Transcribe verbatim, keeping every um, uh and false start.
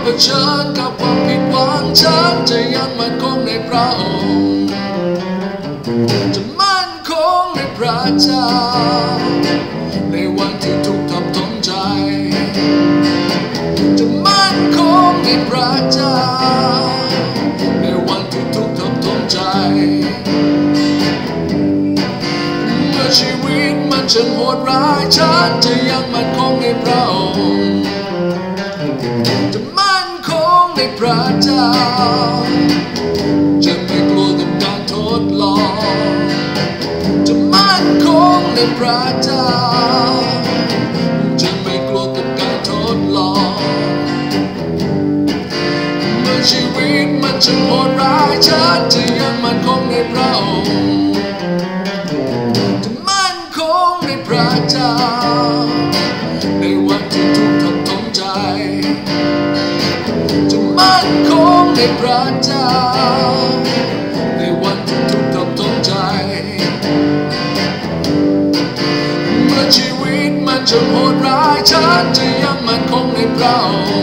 ชิญกับความผิดหวังฉันจะยังมั่นคงในพระองค์จะมั่นคงในพระเจ้าในวันที่ทุกข์ทับถมใจจะมั่นคงในพระเจ้าในวันที่ทุกข์ทับถมใจเมื่อชีวิตมันช่างโหดร้ายฉันจะยังมั่นคงในพระองค์จะมั่นคงในพระเจ้าจะไม่กลัวกับการทดลองจะมั่นคงในพระเจ้าจะไม่กลัวกับการทดลองเมื่อชีวิตมันช่างโหดร้ายฉันจะยังมั่นคงในพระองค์จะมั่นคงในพระเจ้าในวันที่ทุกข์ทับถมใจจะมั่นคงในพระเจ้าในวันที่ทุกข์ทับถมใจเมื่อชีวิตมันจะโหดร้ายฉันจะยังมั่นคงในพระองค์